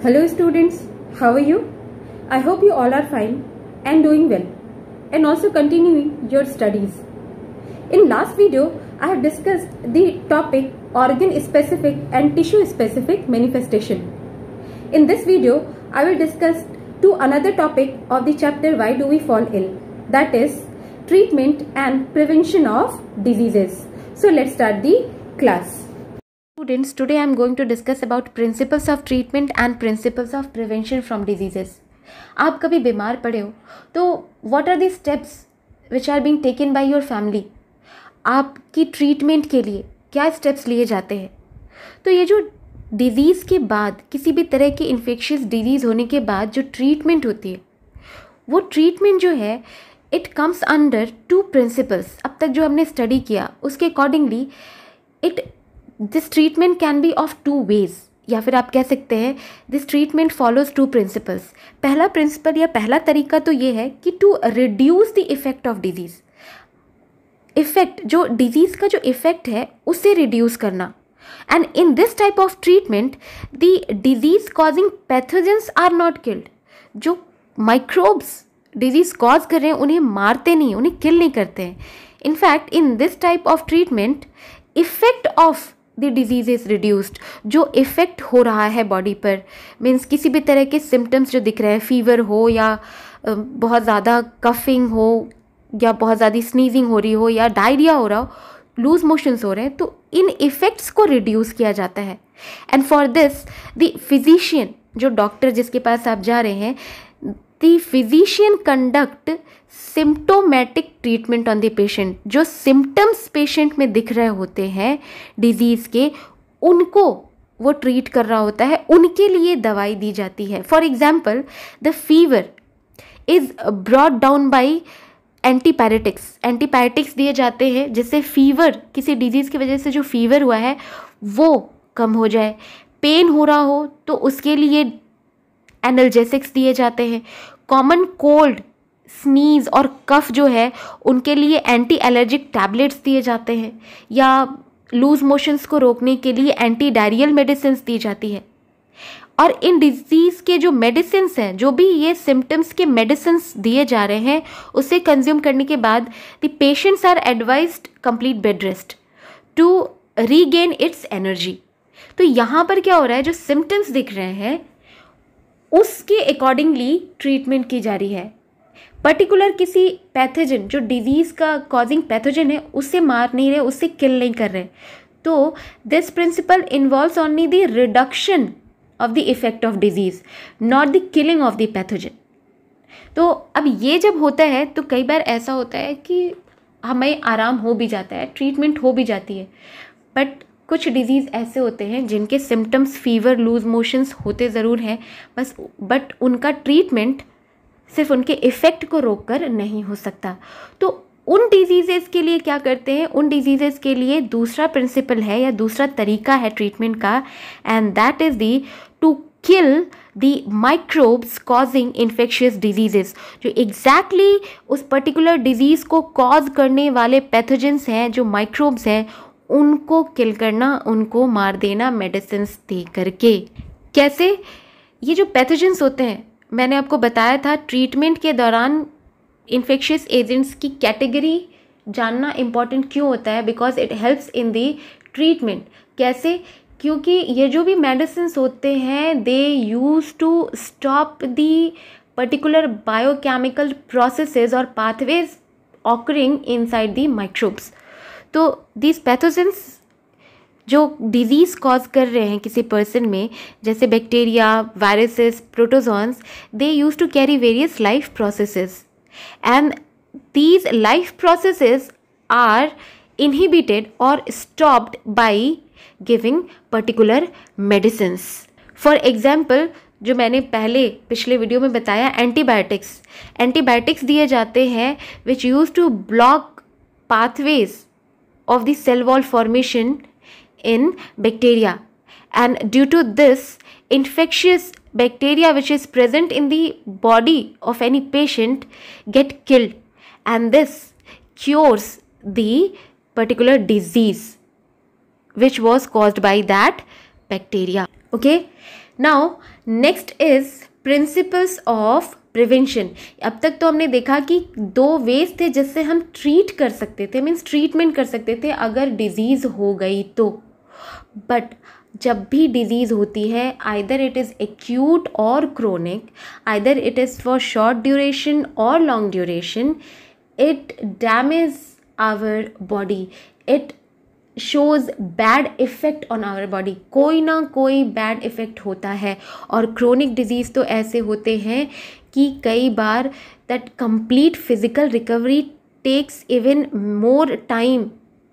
Hello students, how are you? I hope you all are fine and doing well and also continuing your studies. In last video, I have discussed the topic organ specific and tissue specific manifestation. In this video, I will discuss to another topic of the chapter Why Do We Fall Ill, that is treatment and prevention of diseases. So let's start the class. Students, today I am going to discuss about principles of treatment and principles of prevention from diseases. आप कभी बीमार पड़े हो तो what are the steps which are being taken by your family? आपकी treatment के लिए क्या स्टेप्स लिए जाते हैं? तो ये जो डिजीज़ के बाद, किसी भी तरह की इन्फेक्शियस डिजीज़ होने के बाद जो ट्रीटमेंट होती है, वो ट्रीटमेंट जो है it comes under two principles. अब तक जो हमने स्टडी किया उसके accordingly this treatment can be of two ways, या फिर आप कह सकते हैं this treatment follows two principles. पहला प्रिंसिपल या पहला तरीका तो ये है कि to reduce the effect of disease. Effect, जो डिजीज़ का जो इफेक्ट है उसे रिड्यूस करना. And in this type of treatment the disease causing pathogens are not killed. जो माइक्रोब्स डिजीज़ कॉज कर रहे हैं उन्हें मारते नहीं, उन्हें किल नहीं करते हैं. In fact in this type of treatment effect of the disease is reduced. जो इफ़ेक्ट हो रहा है बॉडी पर, मीन्स किसी भी तरह के सिम्टम्स जो दिख रहे हैं, फीवर हो या बहुत ज़्यादा कफिंग हो या बहुत ज़्यादा स्नीजिंग हो रही हो या डायरिया हो रहा हो, लूज मोशंस हो रहे हैं, तो इन इफ़ेक्ट्स को रिड्यूस किया जाता है. And for this the physician, जो डॉक्टर जिसके पास आप जा रहे हैं, the physician conduct symptomatic treatment on the patient. जो सिम्टम्स पेशेंट में दिख रहे होते हैं डिजीज़ के, उनको वो ट्रीट कर रहा होता है, उनके लिए दवाई दी जाती है. For example, the fever is brought down by antipyretics. Antipyretics दिए जाते हैं जिससे फीवर, किसी डिजीज़ की वजह से जो फीवर हुआ है वो कम हो जाए. पेन हो रहा हो तो उसके लिए एनाल्जेसिक्स दिए जाते हैं. कॉमन कोल्ड, स्नीज और कफ जो है उनके लिए एंटी एलर्जिक टैबलेट्स दिए जाते हैं, या लूज मोशंस को रोकने के लिए एंटी डायरियल मेडिसिन दी जाती है. और इन डिजीज़ के जो मेडिसिन हैं, जो भी ये सिम्टम्स के मेडिसिन दिए जा रहे हैं, उसे कंज्यूम करने के बाद the patients are advised complete bed rest to regain its energy. तो यहाँ पर क्या हो रहा है, जो सिम्टम्स दिख रहे हैं उसके अकॉर्डिंगली ट्रीटमेंट की जा रही है. पर्टिकुलर किसी पैथोजन, जो डिजीज़ का कॉजिंग पैथोजन है, उससे मार नहीं रहे, उससे किल नहीं कर रहे. तो this principle involves only the reduction of the effect of disease, not the killing of the pathogen. तो अब ये जब होता है तो कई बार ऐसा होता है कि हमें आराम हो भी जाता है, ट्रीटमेंट हो भी जाती है, बट कुछ डिजीज़ ऐसे होते हैं जिनके सिम्टम्स फीवर, लूज मोशंस होते ज़रूर हैं बस, बट उनका ट्रीटमेंट सिर्फ उनके इफ़ेक्ट को रोककर नहीं हो सकता. तो उन डिजीज़ेस के लिए क्या करते हैं, उन डिजीज़ेस के लिए दूसरा प्रिंसिपल है या दूसरा तरीका है ट्रीटमेंट का, and that is the to kill the microbes causing infectious diseases. जो एग्जैक्टली उस पर्टिकुलर डिजीज़ को कॉज करने वाले पैथोजेंस हैं, जो माइक्रोब्स हैं, उनको किल करना, उनको मार देना मेडिसिन दे करके. कैसे? ये जो पैथोजेंस होते हैं, मैंने आपको बताया था ट्रीटमेंट के दौरान इन्फेक्शियस एजेंट्स की कैटेगरी जानना इम्पॉर्टेंट क्यों होता है, because it helps in the treatment. कैसे? क्योंकि ये जो भी मेडिसिन होते हैं they use to stop the particular biochemical processes और pathways occurring inside the microbes. तो दिस पैथोजेंस जो डिजीज़ कॉज कर रहे हैं किसी पर्सन में, जैसे bacteria, viruses, protozoans, they use to carry various life processes, and these life processes are inhibited और stopped by giving particular medicines. For example, जो मैंने पिछले वीडियो में बताया, एंटीबायोटिक्स दिए जाते हैं which use to block pathways of the cell wall formation in bacteria, and due to this infectious bacteria which is present in the body of any patient get killed, and this cures the particular disease which was caused by that bacteria. Okay, now next is principles of prevention. अब तक तो हमने देखा कि 2 veg थे जिससे हम treat कर सकते थे, मीन्स ट्रीटमेंट कर सकते थे अगर डिजीज़ हो गई तो। बट जब भी डिजीज़ होती है, आइदर इट इज़ एक्यूट और chronic, either it is for short duration और long duration, it damage our body, it shows bad effect on our body. कोई ना कोई बैड इफ़ेक्ट होता है। और क्रोनिक डिजीज़ तो ऐसे होते हैं कि कई बार that complete physical recovery takes even more time,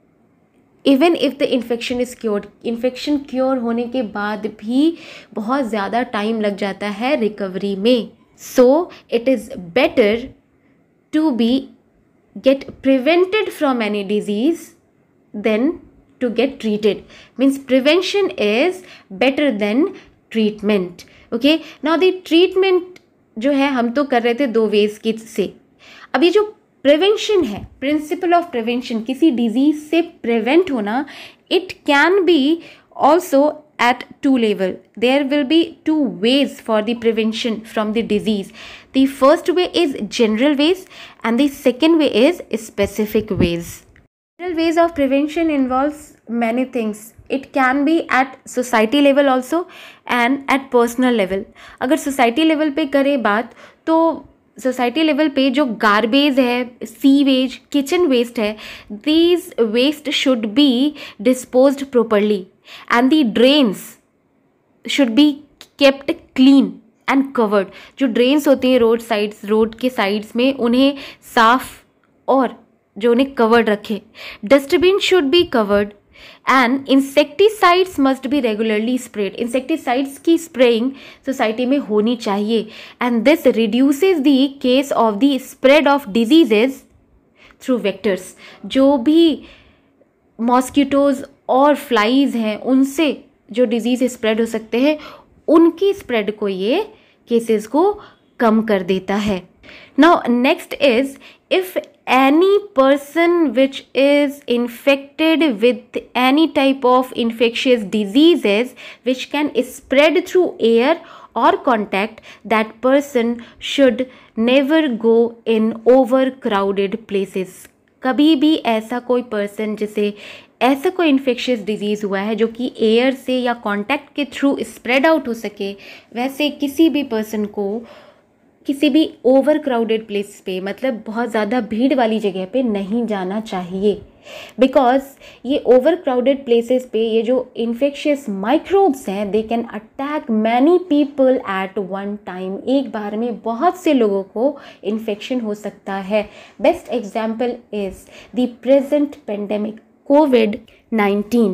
even if the infection is cured. Infection cure होने के बाद भी बहुत ज़्यादा टाइम लग जाता है रिकवरी में। So it is better to be get prevented from any disease than to get treated. Means prevention is better than treatment. Okay, now the treatment जो है हम तो कर रहे थे 2 ways की से। अब ये जो प्रिवेंशन है, प्रिंसिपल ऑफ प्रिवेंशन, किसी डिजीज से प्रिवेंट होना, it can be also at 2 level. There will be 2 ways for the prevention from the disease. The first way is general ways and the second way is specific ways. General ways of prevention involves many things. It can be at society level also and at personal level. अगर society level पे करें बात, तो society level पे जो garbage है, sewage, kitchen waste है, these waste should be disposed properly and the drains should be kept clean and covered. जो ड्रेन्स होती हैं रोड साइड्स, रोड के साइड्स में, उन्हें साफ और जो उन्हें कवर्ड रखे. Dustbin should be covered and insecticides must be regularly spread. Insecticides की स्प्रेइंग सोसाइटी में होनी चाहिए and this reduces the case of the spread of diseases through vectors. जो भी मॉस्किटोज और फ्लाइज हैं, उनसे जो डिजीज़ स्प्रेड हो सकते हैं, उनकी स्प्रेड को ये केसेस को कम कर देता है. Now next is if any person which is infected with any type of infectious diseases which can spread through air और contact, that person should never go in over crowded places. कभी भी ऐसा कोई person जिसे ऐसा कोई infectious disease हुआ है जो कि एयर से या कांटेक्ट के थ्रू स्प्रेड आउट हो सके, वैसे किसी भी पर्सन को किसी भी ओवर क्राउडेड प्लेस पे, मतलब बहुत ज़्यादा भीड़ वाली जगह पे नहीं जाना चाहिए. बिकॉज ये ओवर क्राउडेड प्लेसेस पे ये जो इन्फेक्शियस माइक्रोब्स हैं, they can attack many people at one time. एक बार में बहुत से लोगों को इन्फेक्शन हो सकता है. Best example is the present pandemic covid.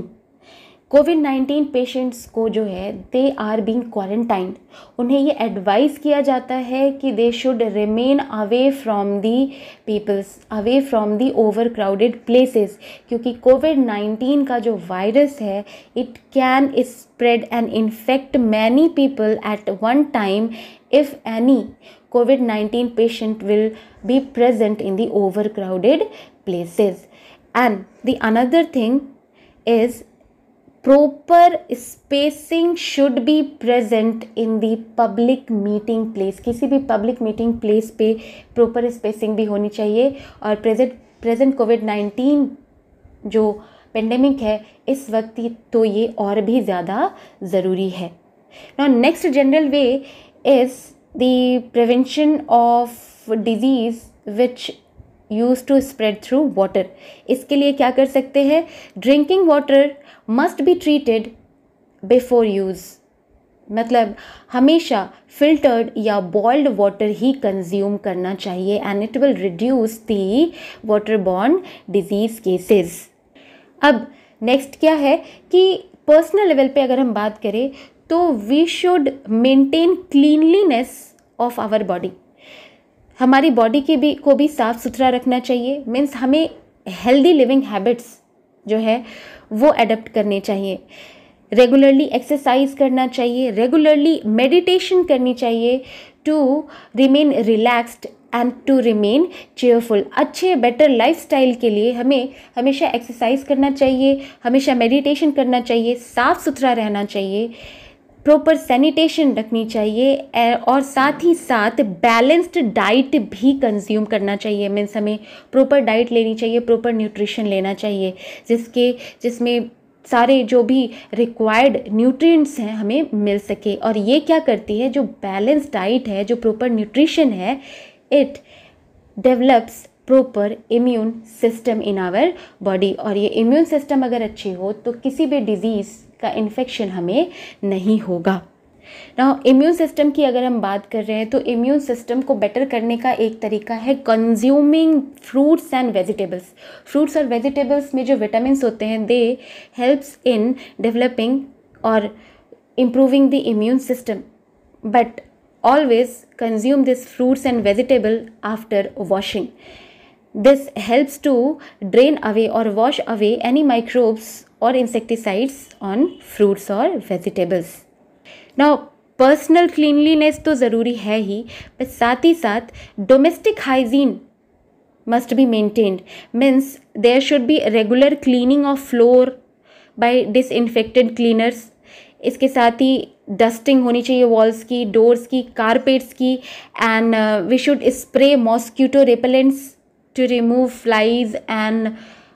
Covid patients को जो है दे आर बीइंग क्वारंटाइंड. उन्हें ये एडवाइस किया जाता है कि they should remain away from the peoples, away from the over crowded places, क्योंकि कोविड-19 का जो वायरस है it can spread and infect many people at one time if any COVID-19 patient will be present in the overcrowded places. And the another thing is proper spacing should be present in the public meeting place. किसी भी public meeting place पे proper spacing भी होनी चाहिए. और present COVID-19 जो pandemic है इस वक्त तो ये और भी ज़्यादा ज़रूरी है. Now next general way is the prevention of disease which used to spread through water. इसके लिए क्या कर सकते हैं? Drinking water must be treated before use. मतलब हमेशा फिल्टर्ड या बॉइल्ड वाटर ही कंज्यूम करना चाहिए and it will reduce the waterborne disease cases. अब नेक्स्ट क्या है कि पर्सनल लेवल पे अगर हम बात करें तो we should maintain cleanliness of our body. हमारी बॉडी को भी साफ़ सुथरा रखना चाहिए. मीन्स हमें हेल्दी लिविंग हैबिट्स जो है वो अडॉप्ट करने चाहिए. रेगुलरली एक्सरसाइज करना चाहिए, रेगुलरली मेडिटेशन करनी चाहिए to remain relaxed and to remain cheerful. अच्छे बेटर लाइफस्टाइल के लिए हमें हमेशा एक्सरसाइज करना चाहिए, हमेशा मेडिटेशन करना चाहिए, साफ़ सुथरा रहना चाहिए. प्रॉपर सैनिटेशन रखनी चाहिए और साथ ही साथ बैलेंस्ड डाइट भी कंज्यूम करना चाहिए। मीन्स हमें प्रॉपर डाइट लेनी चाहिए, प्रॉपर न्यूट्रिशन लेना चाहिए जिसमें सारे जो भी रिक्वायर्ड न्यूट्रिएंट्स हैं हमें मिल सके। और ये क्या करती है, जो बैलेंस डाइट है, जो प्रॉपर न्यूट्रिशन है, it develops proper immune system in our body. और ये इम्यून सिस्टम अगर अच्छी हो तो किसी भी डिजीज़ का इन्फेक्शन हमें नहीं होगा। नाउ इम्यून सिस्टम की अगर हम बात कर रहे हैं तो इम्यून सिस्टम को बेटर करने का एक तरीका है consuming fruits and vegetables. Fruits और वेजिटेबल्स में जो विटामिन्स होते हैं दे हेल्प्स इन डेवलपिंग और improving the immune system, but always consume this fruits and vegetable after washing. This helps to drain away or wash away any microbes or insecticides on fruits or vegetables. Now personal cleanliness तो ज़रूरी है ही, but साथ ही साथ domestic hygiene must be maintained. Means there should be regular cleaning of floor by disinfected cleaners. इसके साथ ही dusting होनी चाहिए walls की, डोर्स की, कारपेट्स की, and we should spray mosquito repellents to remove flies and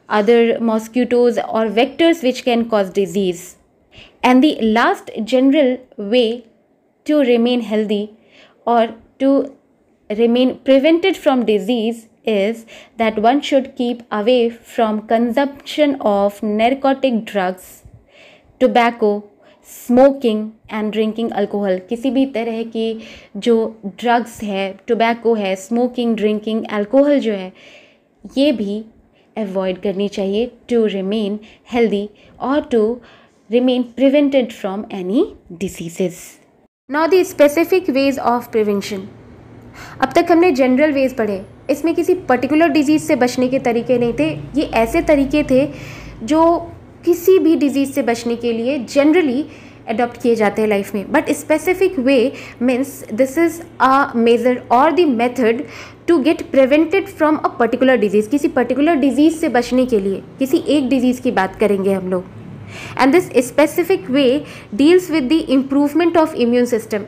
other mosquitoes और vectors which can cause disease. And the last general way to remain healthy और to remain prevented from disease is that one should keep away from consumption of narcotic drugs, tobacco, smoking and drinking alcohol. किसी भी तरह की जो drugs है, tobacco है, smoking, drinking, alcohol जो है, ये भी अवॉइड करनी चाहिए टू रिमेन हेल्दी और to remain prevented from any diseases. Now the specific ways of prevention. अब तक हमने जनरल वेज पढ़े, इसमें किसी पर्टिकुलर डिजीज़ से बचने के तरीके नहीं थे. ये ऐसे तरीके थे जो किसी भी डिजीज़ से बचने के लिए जनरली अडॉप्ट किए जाते हैं लाइफ में. But specific way means this is a major और the method to get prevented from a particular disease. किसी पर्टिकुलर डिजीज़ से बचने के लिए किसी एक डिजीज़ की बात करेंगे हम लोग. And this specific way deals with the improvement of immune system.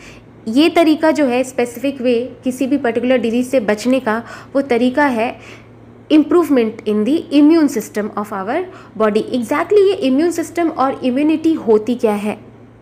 ये तरीका जो है स्पेसिफिक वे किसी भी पर्टिकुलर डिजीज़ से बचने का, वो तरीका है improvement in the immune system of our body. Exactly ये इम्यून सिस्टम और इम्यूनिटी होती क्या है?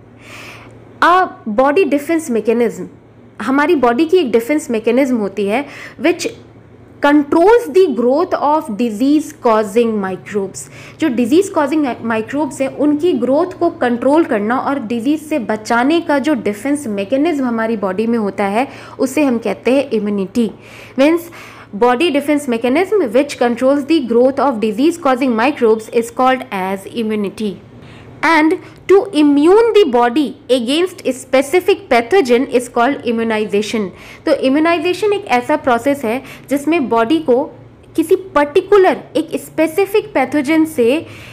A body defence mechanism. हमारी बॉडी की एक डिफेंस मैकेनिज्म होती है which controls the growth of disease causing microbes. जो डिजीज़ कॉजिंग माइक्रोब्स हैं उनकी ग्रोथ को कंट्रोल करना और डिजीज़ से बचाने का जो डिफेंस मैकेनिज्म हमारी बॉडी में होता है उसे हम कहते हैं immunity. Means body defense mechanism which controls the growth of disease causing microbes is called as immunity. And to immune the body against a specific pathogen is called immunization. तो immunization एक ऐसा process है जिसमें body को किसी particular एक specific pathogen से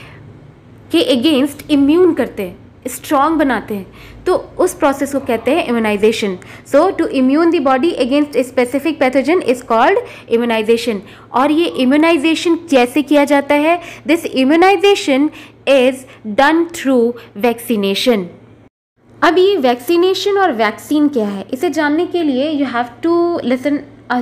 के against immune करते हैं, स्ट्रॉन्ग बनाते हैं. तो उस प्रोसेस को कहते हैं immunization. So to immune the body against a specific pathogen is called immunization. और ये इम्यूनाइजेशन कैसे किया जाता है? This immunization is done through vaccination. अब ये वैक्सीनेशन और वैक्सीन क्या है, इसे जानने के लिए you have to listen a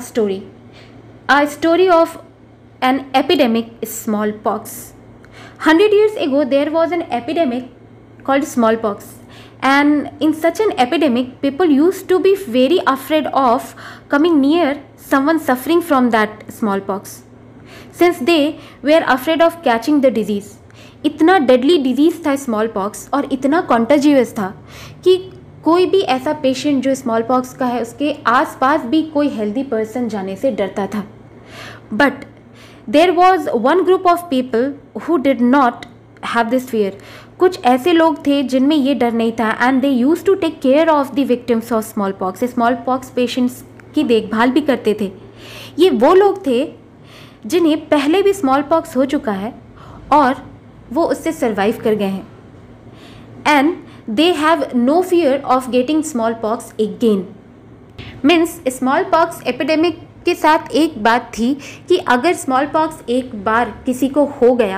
story of an epidemic smallpox. 100 years ago there was an epidemic called smallpox, and in such an epidemic people used to be very afraid of coming near someone suffering from that smallpox, since they were afraid of catching the disease. इतना deadly disease था smallpox और इतना contagious था कि कोई भी ऐसा patient जो smallpox का है उसके आसपास भी कोई healthy person जाने से डरता था. But there was one group of people who did not have this fear. कुछ ऐसे लोग थे जिनमें ये डर नहीं था, and they use to take care of the victims of smallpox. Smallpox patients की देखभाल भी करते थे. ये वो लोग थे जिन्हें पहले भी स्मॉल पॉक्स हो चुका है और वो उससे सर्वाइव कर गए हैं, and they have no fear of getting smallpox again. Means smallpox epidemic के साथ एक बात थी कि अगर स्मॉल पॉक्स एक बार किसी को हो गया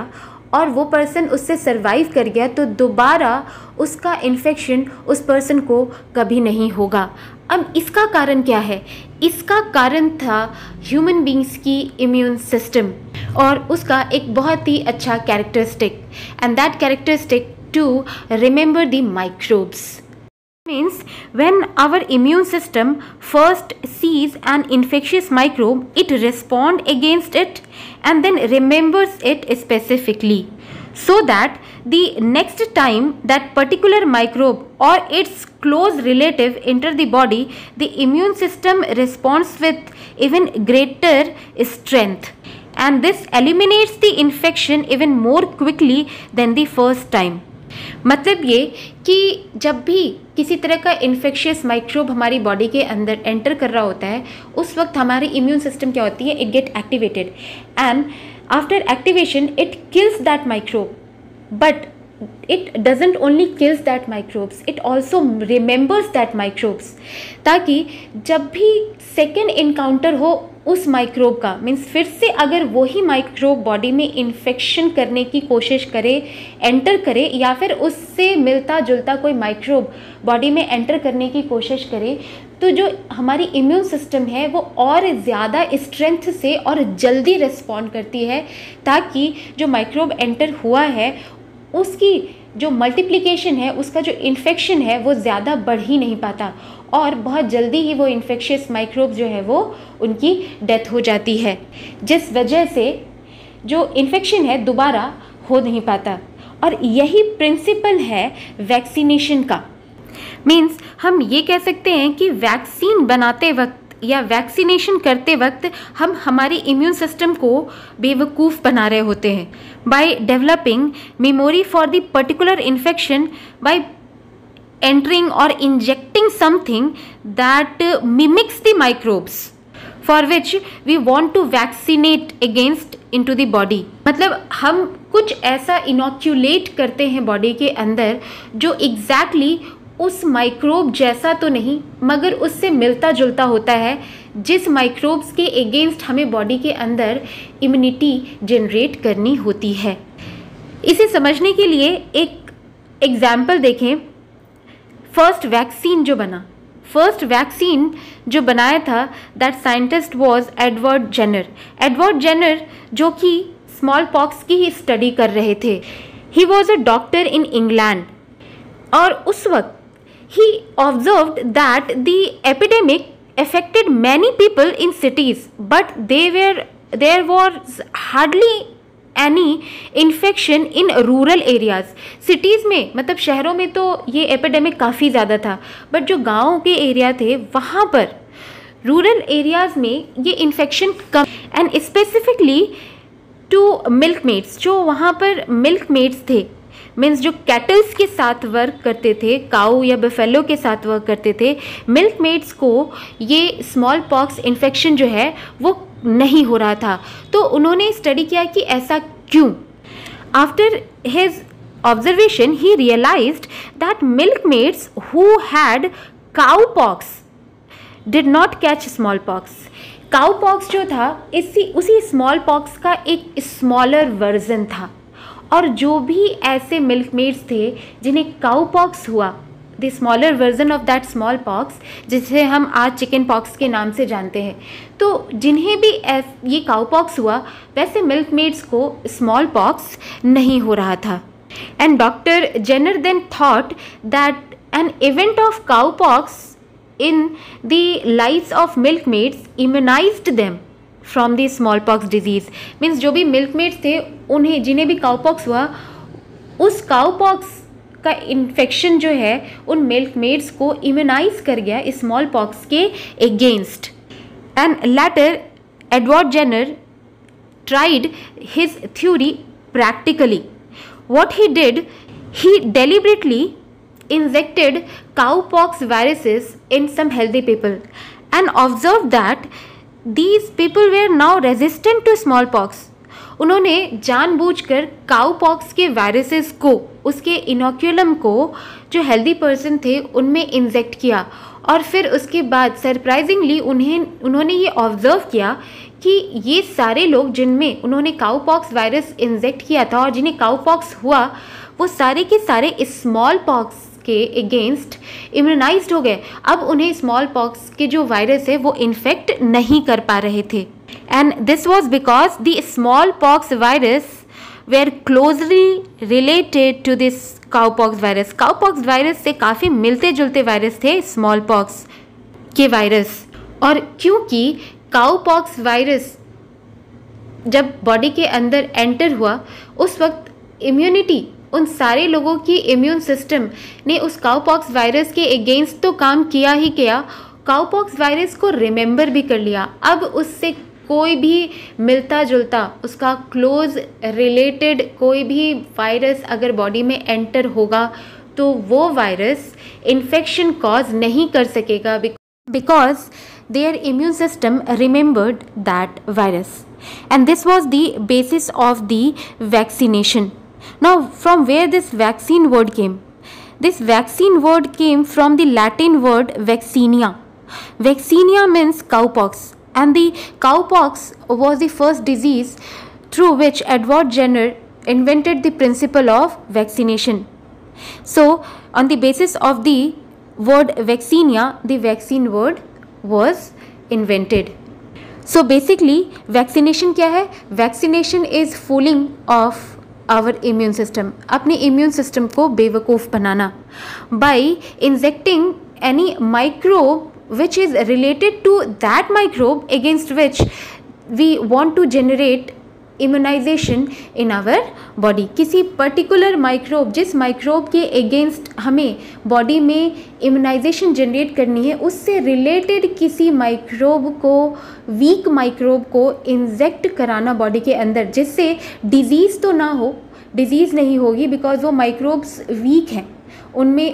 और वो पर्सन उससे सर्वाइव कर गया तो दोबारा उसका इन्फेक्शन उस पर्सन को कभी नहीं होगा। अब इसका कारण क्या है? इसका कारण था ह्यूमन बींग्स की इम्यून सिस्टम और उसका एक बहुत ही अच्छा characteristic, and that characteristic to remember the microbes. Means when our immune system first sees an infectious microbe, it responds against it and then remembers it specifically, so that the next time that particular microbe or its close relative enter the body, the immune system responds with even greater strength, and this eliminates the infection even more quickly than the first time. मतलब ये कि जब भी किसी तरह का infectious microbe हमारी body के अंदर एंटर कर रहा होता है, उस वक्त हमारी इम्यून सिस्टम क्या होती है, it get activated, and after activation it kills that microbe, but it doesn't only kills that microbes, it also remembers that microbes, ताकि जब भी सेकेंड इनकाउंटर हो उस माइक्रोब का, मीन्स फिर से अगर वही माइक्रोब बॉडी में इन्फेक्शन करने की कोशिश करे, एंटर करे, या फिर उससे मिलता जुलता कोई माइक्रोब बॉडी में एंटर करने की कोशिश करे, तो जो हमारी इम्यून सिस्टम है वो और ज़्यादा स्ट्रेंथ से और जल्दी रिस्पॉन्ड करती है, ताकि जो माइक्रोब एंटर हुआ है उसकी जो मल्टीप्लिकेशन है, उसका जो इन्फेक्शन है वो ज़्यादा बढ़ ही नहीं पाता और बहुत जल्दी ही वो इन्फेक्शियस माइक्रोब जो है वो उनकी डेथ हो जाती है, जिस वजह से जो इन्फेक्शन है दोबारा हो नहीं पाता। और यही प्रिंसिपल है वैक्सीनेशन का। मीन्स हम ये कह सकते हैं कि वैक्सीन बनाते वक्त या वैक्सीनेशन करते वक्त हम हमारी इम्यून सिस्टम को बेवकूफ़ बना रहे होते हैं, by developing memory for the particular infection, by entering or injecting something that mimics the microbes for which we want to vaccinate against into the body। मतलब हम कुछ ऐसा इनोक्यूलेट करते हैं बॉडी के अंदर जो एग्जैक्टली उस माइक्रोब जैसा तो नहीं मगर उससे मिलता जुलता होता है, जिस माइक्रोब्स के अगेंस्ट हमें बॉडी के अंदर इम्यूनिटी जनरेट करनी होती है। इसे समझने के लिए एक एग्जाम्पल देखें। फर्स्ट वैक्सीन जो बनाया था, that scientist was Edward Jenner. Edward Jenner जो कि स्मॉल पॉक्स की ही स्टडी कर रहे थे। He was a doctor in England और उस वक्त he observed that the epidemic affected many people in cities, but there was hardly any infection in rural areas। cities में मतलब शहरों में तो ये एपिडेमिक काफ़ी ज़्यादा था, बट जो गाँव के एरिया थे वहाँ पर रूरल एरियाज़ में ये इन्फेक्शन कम। And specifically to milkmaids, जो वहाँ पर मिल्क मेड्स थे, मीन्स जो कैटल्स के साथ वर्क करते थे, काऊ या बफेलो के साथ वर्क करते थे, मिल्क मेड्स को ये स्मॉल पॉक्स इन्फेक्शन जो है वो नहीं हो रहा था। तो उन्होंने स्टडी किया कि ऐसा क्यों। After his observation he realized that milkmaids who had cowpox did not catch smallpox. Cowpox जो था उसी स्मॉल पॉक्स का एक स्मॉलर वर्जन था, और जो भी ऐसे मिल्क मेड्स थे जिन्हें काऊ पॉक्स हुआ, the smaller version of that smallpox, जिसे हम आज चिकन पॉक्स के नाम से जानते हैं, तो जिन्हें भी ये काऊ पॉक्स हुआ वैसे मिल्क मेड्स को स्मॉल पॉक्स नहीं हो रहा था। And doctor Jenner then thought that an event of cowpox in the lives of milkmaids immunized them from the smallpox disease. Means जो भी मिल्क मेड्स थे उन्हें जिन्हें भी काऊ पॉक्स हुआ, उस काऊ पॉक्स का इन्फेक्शन जो है उन मिल्क मेड्स को इम्यूनाइज कर गया स्मॉल पॉक्स के against. And later Edward Jenner tried his theory practically. What he did, he deliberately injected cowpox viruses in some healthy people and observed that these people were now resistant to smallpox. उन्होंने जानबूझकर cowpox के viruses को, उसके inoculum को जो healthy person थे उनमें inject किया, और फिर उसके बाद सरप्राइजिंगली उन्होंने ये ऑब्जर्व किया कि ये सारे लोग जिनमें उन्होंने काउपॉक्स वायरस इंजेक्ट किया था और जिन्हें काउपॉक्स हुआ, वो सारे के सारे स्मॉल पॉक्स के अगेंस्ट इम्यूनाइज्ड हो गए। अब उन्हें स्मॉल पॉक्स के जो वायरस है वो इन्फेक्ट नहीं कर पा रहे थे। And this was because the smallpox virus were closely related to this cowpox virus. Cowpox virus से काफ़ी मिलते जुलते वायरस थे स्मॉल पॉक्स के वायरस। और क्योंकि काउपॉक्स वायरस जब बॉडी के अंदर एंटर हुआ, उस वक्त इम्यूनिटी, उन सारे लोगों की इम्यून सिस्टम ने उस काउपॉक्स वायरस के अगेंस्ट तो काम किया ही किया, काउपॉक्स वायरस को रिमेंबर भी कर लिया। अब उससे कोई भी मिलता जुलता, उसका क्लोज रिलेटेड कोई भी वायरस अगर बॉडी में एंटर होगा तो वो वायरस इन्फेक्शन कॉज नहीं कर सकेगा, because their immune system remembered that virus. And this was the basis of the vaccination. Now, from where this vaccine word came? This vaccine word came from the Latin word vaccinia. Vaccinia means cowpox, and the cowpox was the first disease through which Edward Jenner invented the principle of vaccination. So, on the basis of the word vaccinia, the vaccine word was invented. So basically vaccination क्या है? Vaccination is fooling of our immune system. अपने immune system को बेवकूफ़ बनाना by injecting any microbe which is related to that microbe against which we want to generate immunization in our body. किसी particular microbe, जिस microbe के against हमें body में immunization generate करनी है, उससे रिलेटेड किसी माइक्रोब को, वीक माइक्रोब को इंजेक्ट कराना बॉडी के अंदर, जिससे डिजीज़ तो ना हो, डिजीज़ नहीं होगी बिकॉज वो माइक्रोब्स वीक हैं, उनमें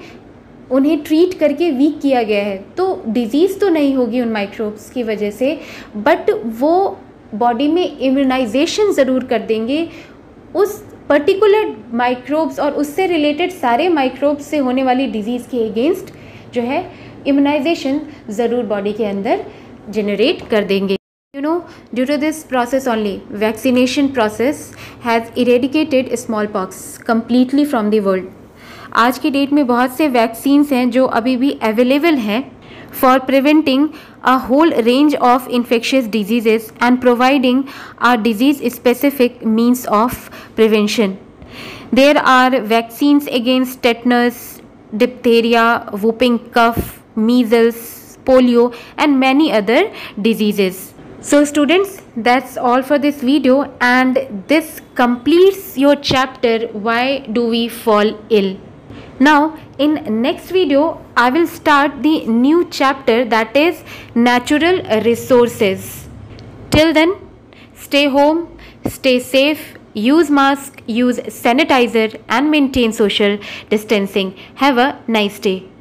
उन्हें ट्रीट करके वीक किया गया है, तो डिजीज़ तो नहीं होगी उन माइक्रोब्स की वजह से, बट वो बॉडी में इम्यूनाइजेशन ज़रूर कर देंगे उस पर्टिकुलर माइक्रोब्स और उससे रिलेटेड सारे माइक्रोब्स से होने वाली डिजीज़ के अगेंस्ट जो है इम्यूनाइजेशन ज़रूर बॉडी के अंदर जनरेट कर देंगे। You know, due to this process only, vaccination process has eradicated smallpox completely from the world. आज की डेट में बहुत से वैक्सीन्स हैं जो अभी भी अवेलेबल हैं for preventing a whole range of infectious diseases and providing a disease specific means of prevention. There are vaccines against tetanus, diphtheria, whooping cough, measles, polio and many other diseases. So students, that's all for this video, and this completes your chapter why do we fall ill. Now in next video I will start the new chapter, that is natural resources. Till then, stay home, stay safe, use mask, use sanitizer and maintain social distancing. Have a nice day.